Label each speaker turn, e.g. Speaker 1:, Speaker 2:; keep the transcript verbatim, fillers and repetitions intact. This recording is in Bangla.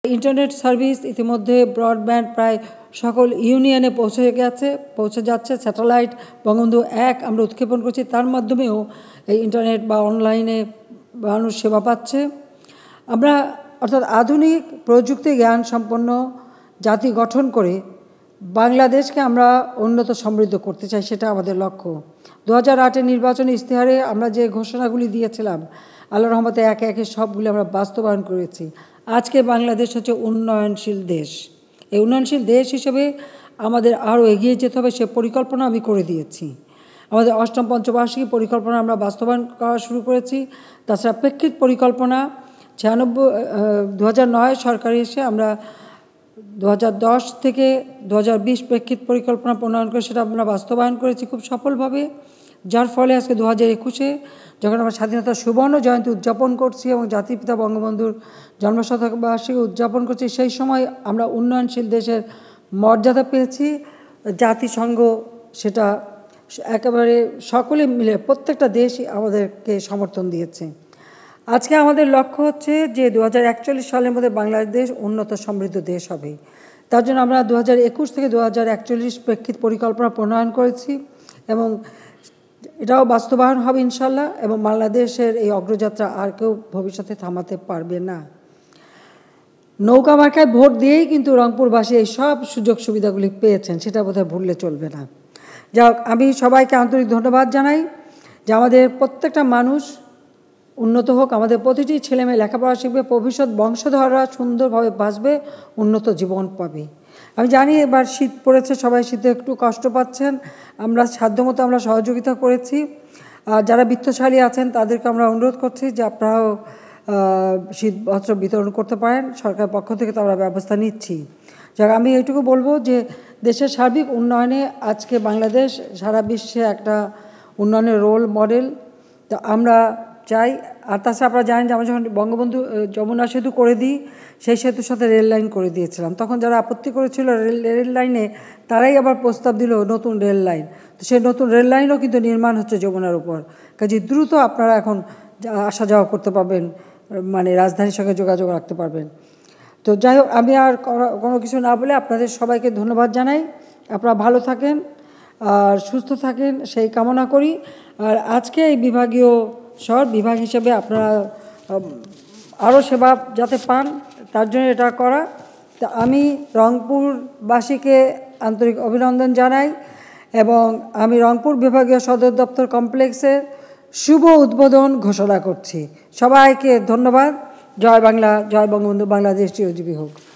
Speaker 1: ইন্টারনেট সার্ভিস ইতিমধ্যে ব্রডব্যান্ড প্রায় সকল ইউনিয়নে পৌঁছে গেছে পৌঁছে যাচ্ছে। স্যাটেলাইট বঙ্গবন্ধু এক আমরা উৎক্ষেপণ করছি, তার মাধ্যমেও এই ইন্টারনেট বা অনলাইনে মানুষ সেবা পাচ্ছে। আমরা অর্থাৎ আধুনিক প্রযুক্তি জ্ঞান সম্পন্ন জাতি গঠন করে বাংলাদেশকে আমরা উন্নত সমৃদ্ধ করতে চাই, সেটা আমাদের লক্ষ্য। দু হাজার আটের নির্বাচনী ইশতেহারে আমরা যে ঘোষণাগুলি দিয়েছিলাম, আল্লাহর রহমতে একে একে সবগুলি আমরা বাস্তবায়ন করেছি। আজকে বাংলাদেশ হচ্ছে উন্নয়নশীল দেশ। এই উন্নয়নশীল দেশ হিসেবে আমাদের আরও এগিয়ে যেতে হবে, সে পরিকল্পনা আমি করে দিয়েছি। আমাদের অষ্টম পঞ্চবার্ষিকী পরিকল্পনা আমরা বাস্তবায়ন করা শুরু করেছি। তাছাড়া প্রেক্ষিত পরিকল্পনা ছিয়ানব্বই দু হাজার নয় সরকারি এসে আমরা দু হাজার দশ থেকে দু হাজার বিশ প্রেক্ষিত পরিকল্পনা প্রণয়ন করে সেটা আমরা বাস্তবায়ন করেছি খুব সফলভাবে, যার ফলে আজকে দু হাজার একুশে যখন আমরা স্বাধীনতার সুবর্ণ জয়ন্তী উদযাপন করছি এবং জাতির পিতা বঙ্গবন্ধুর জন্মশতবার্ষিকী উদযাপন করছি, সেই সময় আমরা উন্নয়নশীল দেশের মর্যাদা পেয়েছি। জাতিসংঘ সেটা একেবারে সকলে মিলে প্রত্যেকটা দেশই আমাদেরকে সমর্থন দিয়েছে। আজকে আমাদের লক্ষ্য হচ্ছে যে দু হাজার একচল্লিশ সালের মধ্যে বাংলাদেশ উন্নত সমৃদ্ধ দেশ হবে। তার জন্য আমরা দু হাজার একুশ থেকে দু হাজার একচল্লিশ প্রেক্ষিত পরিকল্পনা প্রণয়ন করেছি এবং এটাও বাস্তবায়ন হবে ইনশাল্লাহ। এবং বাংলাদেশের এই অগ্রযাত্রা আর কেউ ভবিষ্যতে থামাতে পারবে না। নৌকা মার্কায় ভোট দিয়েই কিন্তু রংপুরবাসী এই সব সুযোগ সুবিধাগুলি পেয়েছেন, সেটা বোধহয় ভুললে চলবে না। যাই হোক, আমি সবাইকে আন্তরিক ধন্যবাদ জানাই যে আমাদের প্রত্যেকটা মানুষ উন্নত হোক, আমাদের প্রতিটি ছেলেমেয়ে লেখাপড়া শিখবে, ভবিষ্যৎ বংশধররা সুন্দরভাবে বাঁচবে, উন্নত জীবন পাবে। আমি জানি এবার শীত পড়েছে, সবাই শীতে একটু কষ্ট পাচ্ছেন, আমরা সাধ্যমতো আমরা সহযোগিতা করেছি। যারা বিত্তশালী আছেন তাদেরকে আমরা অনুরোধ করছি যে আপনারাও শীত বস্ত্র বিতরণ করতে পারেন, সরকারের পক্ষ থেকে তো আমরা ব্যবস্থা নিচ্ছি। যাক, আমি এইটুকু বলবো যে দেশের সার্বিক উন্নয়নে আজকে বাংলাদেশ সারা বিশ্বে একটা উন্নয়নের রোল মডেল, তো আমরা চাই। আর তাছাড়া আপনারা জানেন যে আমরা যখন বঙ্গবন্ধু যমুনা সেতু করে দিই, সেই সেতুর সাথে রেল লাইন করে দিয়েছিলাম। তখন যারা আপত্তি করেছিল রেল রেল লাইনে, তারাই আবার প্রস্তাব দিল নতুন রেল লাইন। তো সেই নতুন রেল লাইনও কিন্তু নির্মাণ হচ্ছে যমুনার উপর। কাজে দ্রুত আপনারা এখন আসা যাওয়া করতে পারবেন, মানে রাজধানীর সঙ্গে যোগাযোগ রাখতে পারবেন। তো যাই হোক, আমি আর কোনো কিছু না বলে আপনাদের সবাইকে ধন্যবাদ জানাই। আপনারা ভালো থাকেন আর সুস্থ থাকেন সেই কামনা করি। আর আজকে এই বিভাগীয় শহর বিভাগ হিসেবে আপনারা আরও সেবা যাতে পান, তার জন্য এটা করা। তা আমি রংপুরবাসীকে আন্তরিক অভিনন্দন জানাই এবং আমি রংপুর বিভাগীয় সদর দপ্তর কমপ্লেক্সের শুভ উদ্বোধন ঘোষণা করছি। সবাইকে ধন্যবাদ। জয় বাংলা, জয় বঙ্গবন্ধু, বাংলাদেশ চিরজীবী হোক।